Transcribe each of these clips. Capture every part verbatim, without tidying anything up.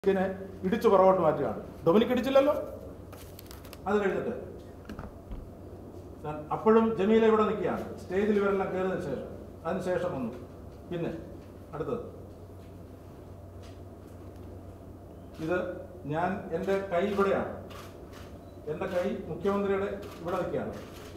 ിനെ ഇടിച്ചു പുറകോട്ട് മാറ്റുകയാണ്. ഡൊമിനിക് ഇടിച്ചില്ലല്ലോ. അത് കഴിഞ്ഞിട്ട് അപ്പോഴും ജമീല ഇവിടെ നിൽക്കുകയാണ്. സ്റ്റേജിൽ ഇവരെല്ലാം കയറിയതിനു ശേഷം അതിനുശേഷം വന്നു. പിന്നെ അടുത്തത് ഇത് ഞാൻ എൻ്റെ കൈ ഇവിടെയാണ്. എൻ്റെ കൈ മുഖ്യമന്ത്രിയുടെ ഇവിടെ നിൽക്കുകയാണ്.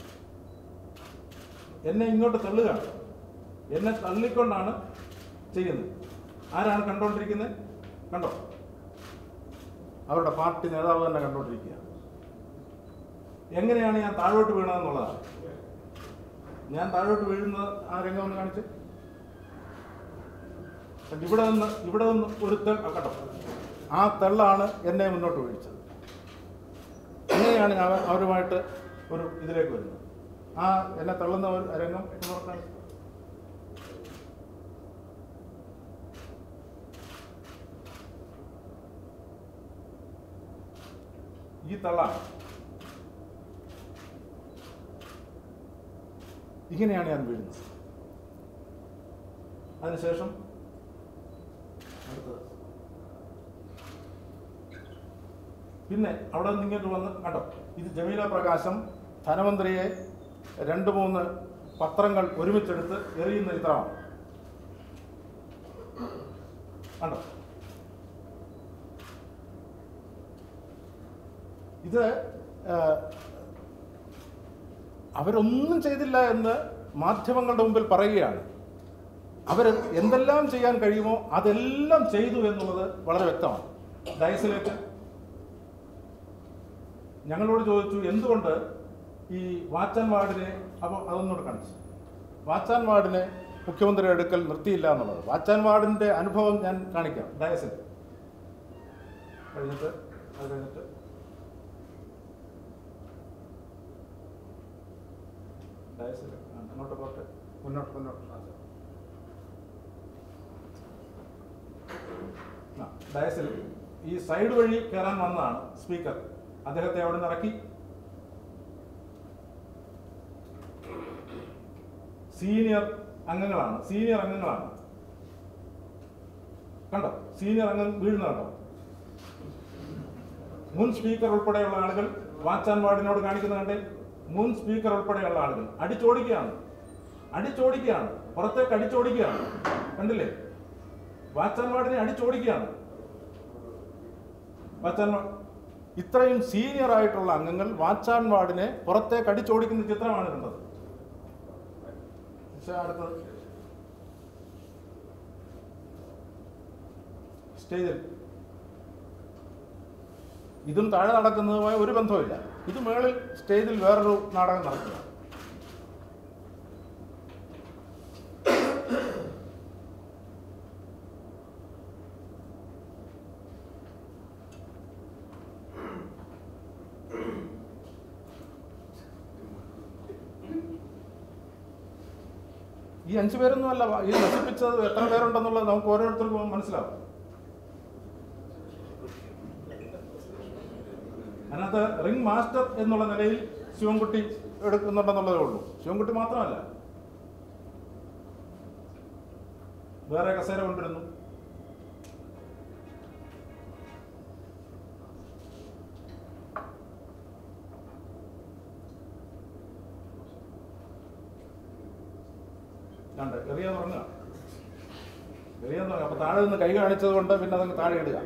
എന്നെ ഇങ്ങോട്ട് തള്ളുകയാണ്. എന്നെ തള്ളിക്കൊണ്ടാണ് ചെയ്യുന്നത്. ആരാണ് കണ്ടുകൊണ്ടിരിക്കുന്നത്? കണ്ടോ? അവരുടെ പാർട്ടി നേതാവ് തന്നെ കണ്ടുകൊണ്ടിരിക്കുക. എങ്ങനെയാണ് ഞാൻ താഴോട്ട് വീണതെന്നുള്ളതാണ്. ഞാൻ താഴോട്ട് വീഴുന്ന ആ രംഗം ഒന്ന് കാണിച്ച്. ഇവിടെ നിന്ന് ഇവിടെ നിന്ന് ഒരു തെൾ കണ്ടോ? ആ തെള്ളാണ് എന്നെ മുന്നോട്ട് വീഴ്ചത്. എങ്ങനെയാണ് ഞാൻ അവരുമായിട്ട് ഒരു ഇതിലേക്ക് വരുന്നത്? ആ എന്നെ തള്ളുന്ന ഒരു രംഗം കാണിച്ചു. ഈ തള്ളാണ്. ഇങ്ങനെയാണ് ഞാൻ വീഴുന്നത്. അതിനുശേഷം അടുത്തത് പിന്നെ അവിടെ നിന്ന് ഇങ്ങോട്ട് വന്ന് കണ്ടോ? ഇത് ജമീല പ്രകാശം ധനമന്ത്രിയെ രണ്ട് മൂന്ന് പത്രങ്ങൾ ഒരുമിച്ചെടുത്ത് എറിയുന്ന ചിത്രമാണ്. കണ്ടോ? ഇത് അവരൊന്നും ചെയ്തില്ല എന്ന് മാധ്യമങ്ങളുടെ മുമ്പിൽ പറയുകയാണ്. അവർ എന്തെല്ലാം ചെയ്യാൻ കഴിയുമോ അതെല്ലാം ചെയ്തു എന്നുള്ളത് വളരെ വ്യക്തമാണ്. ഡയസിലേക്ക് ഞങ്ങളോട് ചോദിച്ചു എന്തുകൊണ്ട് ഈ വാച്ചാൻ വാർഡിനെ, അപ്പോൾ അതൊന്നുകൂടെ കാണിച്ചു. വാച്ചാൻ വാർഡിനെ മുഖ്യമന്ത്രി അടുക്കൽ നിർത്തിയില്ല എന്നുള്ളത്. വാച്ചാൻ വാർഡിൻ്റെ അനുഭവം ഞാൻ കാണിക്കാം. ഡയസിൽ കഴിഞ്ഞിട്ട് അത് കഴിഞ്ഞിട്ട് ഡയസിൽ അങ്ങോട്ട് പോട്ടെ, മുന്നോട്ട് മുന്നോട്ട് ഡയസിൽ ഈ സൈഡ് വഴി കയറാൻ വന്നതാണ് സ്പീക്കർ. അദ്ദേഹത്തെ അവിടെ നിന്ന് ഇറക്കി. സീനിയർ അംഗങ്ങളാണ് സീനിയർ അംഗങ്ങളാണ് കണ്ടോ? സീനിയർ അംഗം വീഴുന്ന കണ്ടോ? മുൻ സ്പീക്കർ ഉൾപ്പെടെയുള്ള ആളുകൾ വാച്ചാൻ വാർഡിനോട് കാണിക്കുന്ന കണ്ടേ? മുൻ സ്പീക്കർ ഉൾപ്പെടെയുള്ള ആളുകൾ അടിച്ചോടിക്കുകയാണ് അടിച്ചോടിക്കുകയാണ് പുറത്തേക്ക് അടിച്ചോടിക്കുകയാണ്. കണ്ടില്ലേ? വാച്ചാൻ വാർഡിനെ അടിച്ചോടിക്കുകയാണ്. വാച്ചാൻ ഇത്രയും സീനിയർ ആയിട്ടുള്ള അംഗങ്ങൾ വാച്ചാൻ വാർഡിനെ പുറത്തേക്ക് അടിച്ചോടിക്കുന്ന ചിത്രമാണ് കണ്ടത്. അടുത്തത് സ്റ്റേജിൽ ഇതും താഴെ നടക്കുന്നതുമായി ഒരു ബന്ധവുമില്ല. ഇത് മേളിൽ സ്റ്റേജിൽ വേറൊരു നാടകം നടക്കുക. ഈ അഞ്ചു പേരൊന്നും അല്ല ഈ നശിപ്പിച്ചത്. എത്ര പേരുണ്ടെന്നുള്ളത് നമുക്ക് ഓരോരുത്തർക്കും മനസ്സിലാവും. അതിനകത്ത് റിംഗ് മാസ്റ്റർ എന്നുള്ള നിലയിൽ ശിവൻകുട്ടി എടുക്കുന്നുണ്ടെന്നുള്ളതേ ഉള്ളൂ. ശിവൻകുട്ടി മാത്രമല്ല, വേറെ കസേര കൊണ്ടിരുന്നു. കണ്ട് എറിയാൻ തുടങ്ങുക എറിയാൻ തുടങ്ങുക അപ്പൊ താഴെ നിന്ന് കൈ കാണിച്ചത് കൊണ്ട് പിന്നെ അതങ്ങ് താഴെ ഇടുക.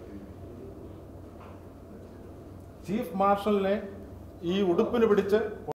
ചീഫ് മാർഷലിനെ ഈ ഉടുപ്പിന് പിടിച്ച്